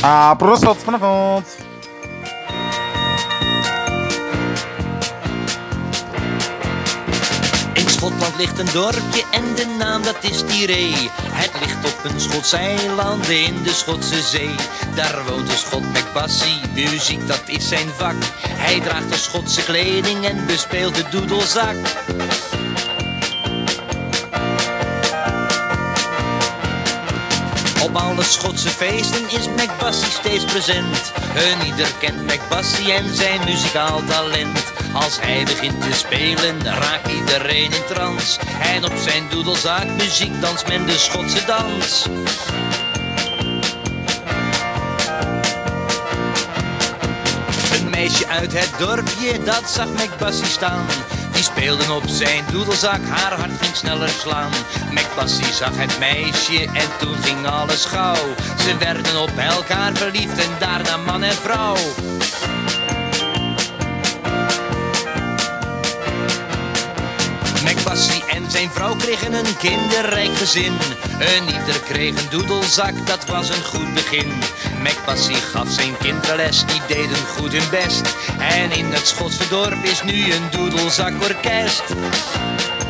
Prost vanavond. In Schotland ligt een dorpje en de naam dat is Tiree. Het ligt op een Schots eiland in de Schotse zee. Daar woont een Schot McBassie, muziek dat is zijn vak. Hij draagt de Schotse kleding en bespeelt de doedelzak. Op alle Schotse feesten is McBassie steeds present. Ieder kent McBassie en zijn muzikaal talent. Als hij begint te spelen, raakt iedereen in trance. En op zijn doedelzak muziek danst men de Schotse dans. Een meisje uit het dorpje, dat zag McBassie staan. Die speelden op zijn doedelzak, haar hart ging sneller slaan. McBassie zag het meisje en toen ging alles gauw. Ze werden op elkaar verliefd en daarna man en vrouw. McBassie en zijn vrouw kregen een kinderrijk gezin. Ieder kreeg een doedelzak, dat was een goed begin. McBassie gaf zijn kinderen les, die deden goed hun best. En in het Schotse dorp is nu een doedelzakorkest.